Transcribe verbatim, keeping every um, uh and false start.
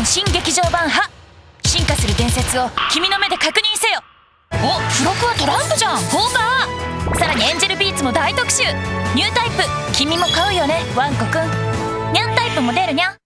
ン新劇場版ハ。進化する伝説を君の目で確認せよ。お、付録はトランプじゃん。ホーバー。さらにエンジェルビーツも大特集。ニュータイプ君も買うよねワンコくん。ニャンタイプも出るにゃん。